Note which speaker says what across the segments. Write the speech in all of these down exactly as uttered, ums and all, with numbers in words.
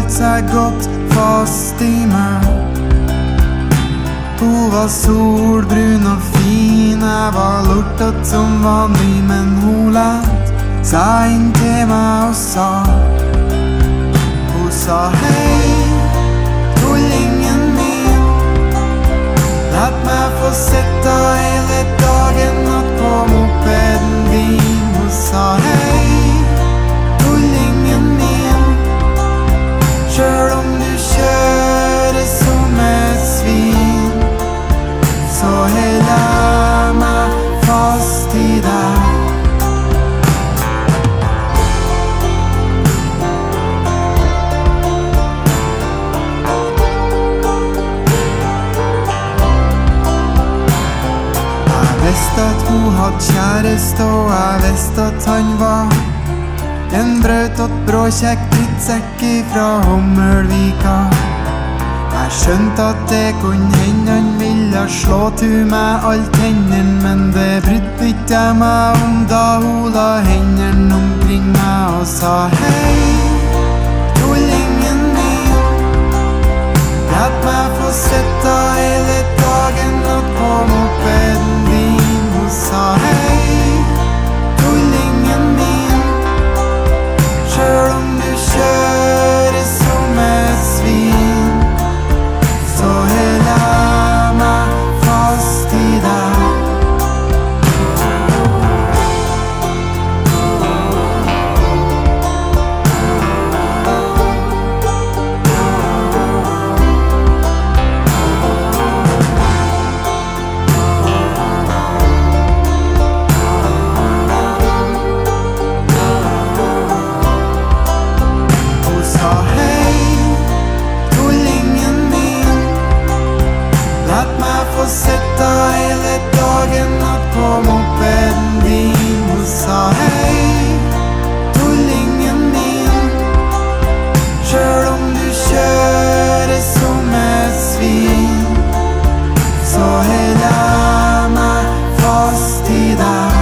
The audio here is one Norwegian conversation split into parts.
Speaker 1: holdt seg godt fast i meg. Hun var solbrun og fin, jeg var lortet som vanlig, men hun lett seg inn til meg og sa, hun sa hei, tullingen min, lett meg få sitte hele dagen natt på mopeden din. Hun sa hei, tullingen min, selv om du kjører som et svin, så hele meg fast i deg. Jeg visste at hun hadde kjæreste, og jeg visste at han var en brøtått bråkjekk drittsekk fra Hommelvika. Jeg skjønte at det kunne hende han ville slå til meg alt hendene, men det brydde ikke jeg meg om da hun la hendene omkring meg og sa hei, tullingen min, lett meg få sitte hele dagen natt på mopeden din. Hun sa hei, tullingen min, selv om du kjører som et svin, så hele meg fast i deg. Hun sa hei, tullingen min, lett meg få sitte hele dagen natt på mopeden din. Hun sa hei, tullingen min, selv om du kjører som et svin, så hele meg fast i deg.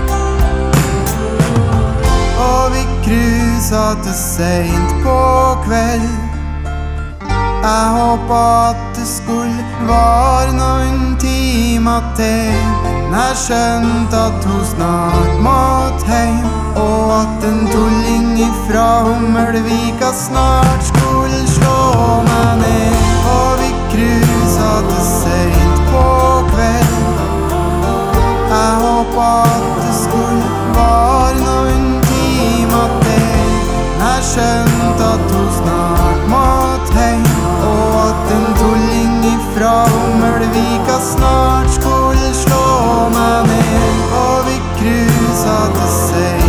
Speaker 1: Og vi cruiset til sent på kveld. Jeg håpet at det skulle vare noen timer til, men jeg skjønte at hun snart måtte hjem, og at en tulling ifra Hommelvika snart skulle slå meg ned. Og vi cruiset til sent på kveld. Jeg håpet at det skulle vare noen timer til, men jeg skjønte at hun snart måtte hjem, og at en tulling ifra Hommelvika snart skulle slå meg ned. Og vi cruiset til seg